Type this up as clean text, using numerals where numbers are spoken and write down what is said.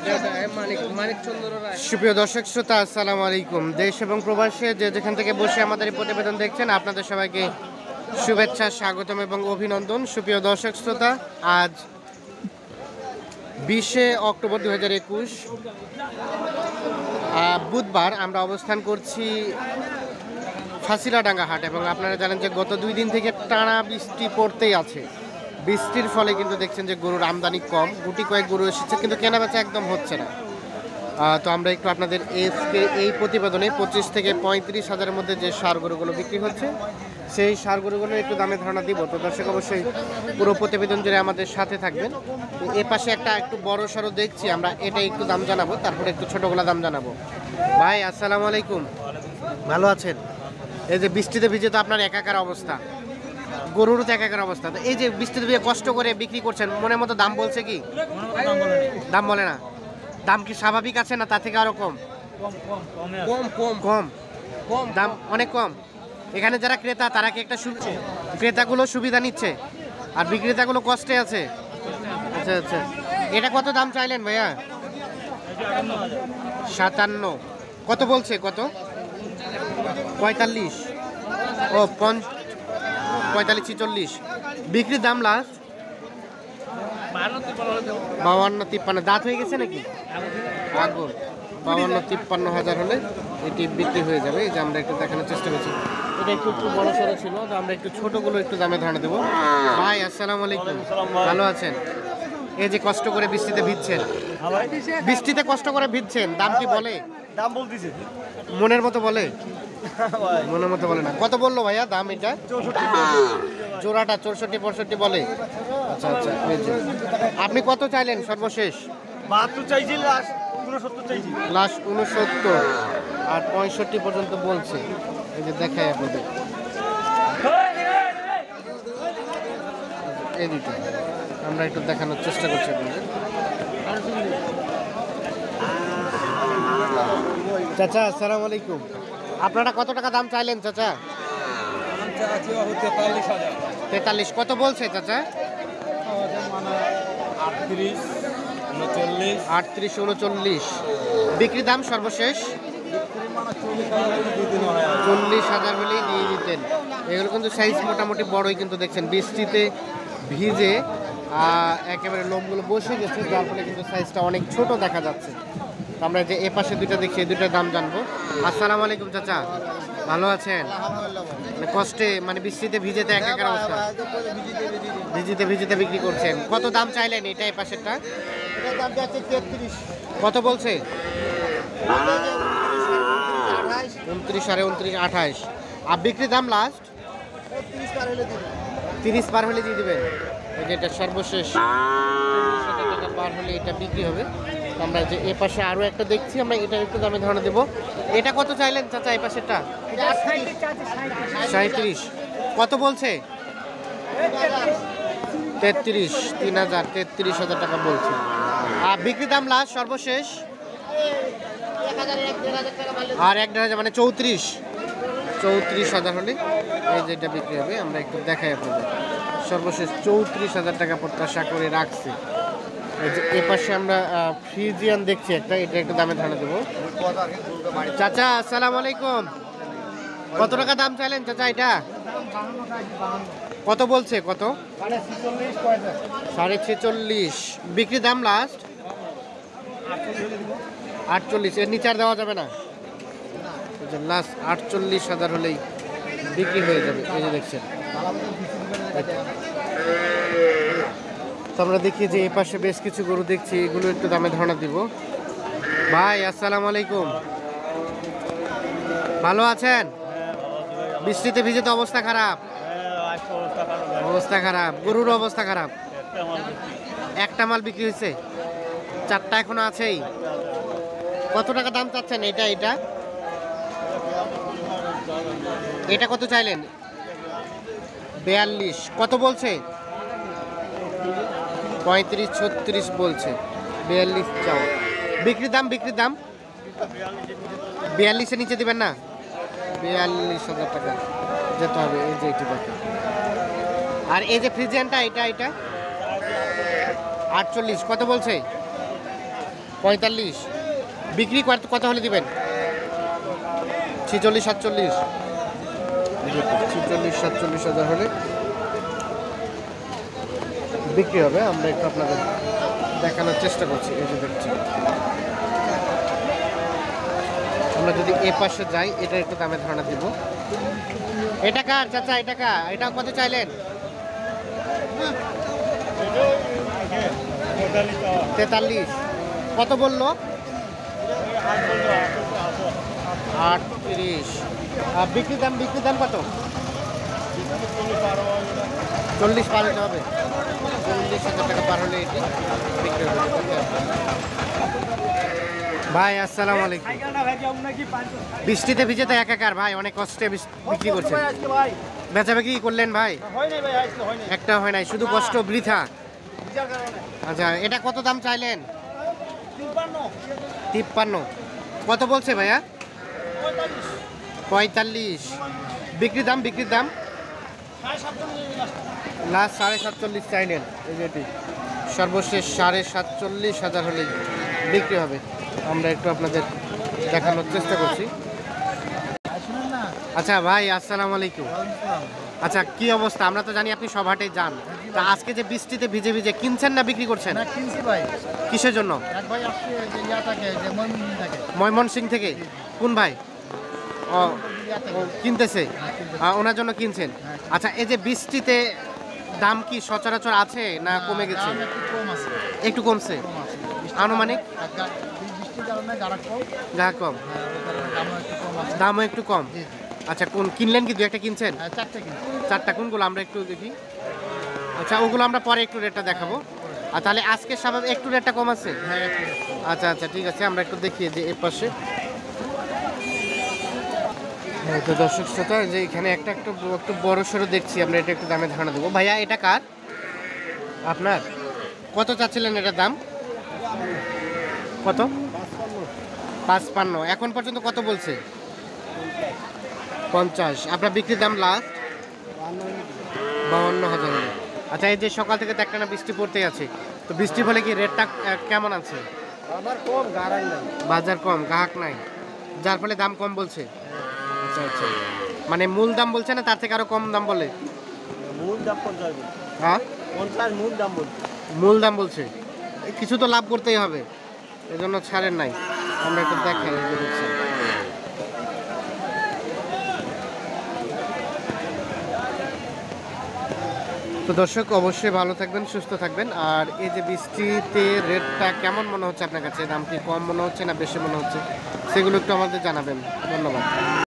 সুপ্রিয় দর্শক শ্রোতা, আসসালামু আলাইকুম। দেশ এবং প্রবাসে যে যেখান থেকে বসে আমাদের এই প্রতিবেদন দেখছেন, আপনাদের সবাইকে শুভেচ্ছা, স্বাগতম এবং অভিনন্দন। সুপ্রিয় দর্শক শ্রোতা, আজ 20শে অক্টোবর 2021 বুধবার আমরা অবস্থান করছি ফাঁসিলাডাঙ্গা হাট। এবং আপনারা জানেন যে গত 2 দিন থেকে টানা বৃষ্টি পড়তেই আছে। বৃষ্টির ফলে কিন্তু দেখছেন যে গরুর আমদানি কম, গুটি কয়েক গরু এসেছে, কিন্তু কেনাবেচা একদম হচ্ছে না। তো আমরা একটু আপনাদের এই প্রতিবেদনে 25 থেকে 35 হাজারের মধ্যে যে ষাঁড় গরুগুলো বিক্রি হচ্ছে, সেই ষাঁড় গরুগুলোর একটু দামে ধারণা দিব। তো দর্শক অবশ্যই পুরো প্রতিবেদন জুড়ে আমাদের সাথে থাকবেন। তো এ পাশে একটা একটু বড় সড়ো দেখছি আমরা, এটা একটু দাম জানাবো, তারপরে একটু ছোটোগুলো দাম জানাবো। ভাই আসসালামু আলাইকুম, ভালো আছেন? এই যে বৃষ্টিতে ভিজে তো আপনার একাকার অবস্থা, গরুরও তো একাকার অবস্থা। তো এই যে বৃষ্টিতে ভিজে কষ্ট করে বিক্রি করছেন, মনের মতো দাম বলছে কি? দাম বলে না। দাম কি স্বাভাবিক আছে না তার থেকে আরো কম? কম দাম, অনেক কম। এখানে যারা ক্রেতা তারা কি একটা ক্রেতাগুলো সুবিধা নিচ্ছে আর বিক্রেতাগুলো কষ্টে আছে? আচ্ছা আচ্ছা, এটা কত দাম চাইলেন ভাইয়া? 57। কত বলছে? কত? 45। ও 45 46 বিক্রির দাম লাস্ট 52-53। দাঁত হয়ে গেছে নাকি? আগুন 52-53 হাজার হলে এটি বিক্রি হয়ে যাবে। এই যে আমরা একটু দেখানোর চেষ্টা করছি, এটা একটু বড় সড়ো ছিল, তো আমরা একটু ছোটগুলো একটু দামে ধারণা দেবো। ভাই আসসালামু আলাইকুম, ভালো আছেন? এই যে কষ্ট করে বৃষ্টিতে ভিজছেন, বৃষ্টিতে কষ্ট করে ভিজছেন, দাম কি বলে? দাম বলতেছে মনের মতো বলে? মনের মতো বলে না। কত বললো ভাইয়া দাম? এটা জোড়াটা 64-65 বলে। আচ্ছা আচ্ছা, আপনি কত চাইলেন সর্বশেষ? 72 চাইছি, লাস্ট 69 চাইছি। লাস্ট 69 আর 65 পর্যন্ত বলছে। এই যে দেখাই আপনাদের এই দুটো আমরা একটু দেখানোর চেষ্টা করছি আপনাদের। চাচা আসসালামু আলাইকুম, আপনারা কত টাকা দাম চাইলেন চাচা? 43। কত বলছে চাচা? 38-39। বিক্রি দাম সর্বশেষ 40,000 হলেই দিয়ে দিতেন। এগুলো কিন্তু সাইজ মোটামুটি বড়ই, কিন্তু দেখছেন বৃষ্টিতে ভিজে একেবারে লোমগুলো বসে গেছে, যার ফলে কিন্তু সাইজটা অনেক ছোট দেখা যাচ্ছে। আমরা যে এ পাশে দুইটা দেখছি, এই দুইটার দাম জানবো। আসসালামু আলাইকুম চাচা, ভালো আছেন? মানে কষ্টে, মানে বৃষ্টিতে ভিজেতে একাকার অবস্থা, ভিজিতে বিক্রি করছেন। কত দাম চাইলেন এটা এই পাশেরটা? কত বলছে? 29, 29, 28। আর বিক্রির দাম লাস্ট 30 পার হলে দিয়ে দেবেন। এটা সর্বশেষ 30,000 টাকা পার হলে এটা বিক্রি হবে। আমরা যে এ পাশে আরো একটা দেখছি, আমরা এটা একটু দামে ধারণা দেবো। এটা কত চাইলেন চাচা এই পাশেরটা? 37। কত বলছে? 33। 33,000 টাকা বলছে। আর বিক্রি দাম লাস্ট সর্বশেষ আর 1,000, মানে 34,000 হলে এই যে এটা বিক্রি হবে। আমরা একটু দেখাই আপনাদের, সর্বশেষ 34,000 টাকা প্রত্যাশা করে রাখছি। এ পাশে আমরা ফ্রিজিয়ান দেখছি একটা, এটা একটু দামে ধারণা দেবো। চাচা আসসালামু আলাইকুম, কত টাকা দাম চাইলেন চাচা এটা? কত বলছে? কত? 46.5। বিক্রি দাম লাস্ট 48। এর নিচে আর দেওয়া যাবে না? লাস্ট 48,000 হলেই বিক্রি হয়ে যাবে। এই যে দেখছেন, তো আমরা দেখি যে এই পাশে বেশ কিছু গরু দেখছি, এগুলো একটু দামে ধারণা দিব। ভাই আসসালামু আলাইকুম, ভালো আছেন? বৃষ্টিতে ভিজে তো অবস্থা খারাপ, অবস্থা খারাপ, গরুর অবস্থা খারাপ। একটা মাল বিক্রি হয়েছে, 4টা এখনো আছেই। কত টাকা দাম চাচ্ছেন এটা? এটা কত চাইলেন? 42। কত বলছে? 35-36 বলছে, 42 চাও। বিক্রির দাম 42-এর নিচে দিবেন না? 42,000 টাকা যেতে হবে। এই যে এটি দেখেন। আর এই যে ফ্রিজিয়ানটা, এটা 48। কত বলছে? 45 বিক্রি কত হলে দিবেন? 46 47 46 47 হাজার হলে বিক্রি হবে। আমরা একটু আপনাদের দেখানোর চেষ্টা করছি। এই যে দেখছি, আমরা যদি এ পাশে যাই এটা একটু দামে ধারণা দিব। এটা কার চাচা? এটা কত চাইলেন? 43 কত বললো? 38 আর বিক্রি দাম কত? 40 পার হতে হবে। 40,000 টাকা পার হলে এটি বিক্রি হবে। ভাই আসসালামু আলাইকুম। বৃষ্টিতে ভিজে তো একাকার ভাই, অনেক কষ্টে বিক্রি করছেন। বেচা বিক্রি করলেন ভাই? একটা হয় নাই, শুধু কষ্ট বৃথা। আচ্ছা, এটা কত দাম চাইলেন? 53 কত বলছে ভাইয়া? 45 বিক্রির দাম লাস্ট 47.5 চাইলেন। এই যেটি সর্বশেষ 47,500 হলেই বিক্রি হবে। আমরা একটু আপনাদের দেখানোর চেষ্টা করছি। আচ্ছা ভাই আসসালামু আলাইকুম। আচ্ছা, কি অবস্থা? আমরা তো জানি আপনি সব হাটেই যান, তা আজকে যে বৃষ্টিতে ভিজে ভিজে কিনছেন না বিক্রি করছেন? কিনছি ভাই। কিসের জন্য? এক ভাই আসছে যে ইয়া থাকে, যে ময়মনসিংহ থাকে। ময়মনসিংহ থেকে? কোন ভাই? ও কিনতেছে, ওনার জন্য কিনছেন। আচ্ছা, এই যে বৃষ্টিতে দাম কি সচরাচর আছে না কমে গেছে? দাম একটু কম আছে। একটু কমছে কম আছে। আনুমানিক? বৃষ্টির কারণে গাড়া কম। যা কম, ওই কারণে দামও একটু কম আছে। দামও একটু কম। জি, জি। আচ্ছা, কোন কিনলেন কি? 2-1টা কিনছেন? হ্যাঁ, 4টে কিনছি। 4টা কোনগুলো আমরা একটু দেখি। আচ্ছা, ওগুলো আমরা পরে একটু রেটটা দেখাবো। আর তাহলে আজকে স্বাভাবিক একটু রেটটা কম আছে? হ্যাঁ, একটু। আচ্ছা আচ্ছা, ঠিক আছে, আমরা একটু দেখিয়ে যে এর পাশে। তো দর্শক শ্রোতা, যে এখানে একটু বড় সড়ো দেখছি, আমরা এটা একটু দামে ধারণা দেবো। ভাইয়া এটা কার? আপনার? কত চাচ্ছিলেন এটার দাম? কত? 55 এখন পর্যন্ত কত বলছে? 50 আপনার বিক্রির দাম লাস্ট 52,000। আচ্ছা, এই যে সকাল থেকে তো একটা না বৃষ্টি পড়তেই আছে, তো বৃষ্টি ফলে কি রেটটা কেমন আছে? বাজার কম, গ্রাহক নাই, যার ফলে দাম কম বলছে। আচ্ছা আচ্ছা, মানে মূল দাম বলছে না তার থেকে আরো কম দাম বলে? মূল দাম 50। হ্যাঁ, 50 মূল দাম বলছে। মূল দাম বলছে। কিছু তো লাভ করতেই হবে, এজন্য ছাড়েন নাই। আমরা একটু দেখাই। এই যে দেখছি, তো দর্শক অবশ্যই ভালো থাকবেন, সুস্থ থাকবেন। আর এই যে বৃষ্টিতে রেটটা কেমন মনে হচ্ছে আপনার কাছে? দাম কি কম মনে হচ্ছে না বেশি মনে হচ্ছে? সেগুলো একটু আমাদের জানাবেন। ধন্যবাদ।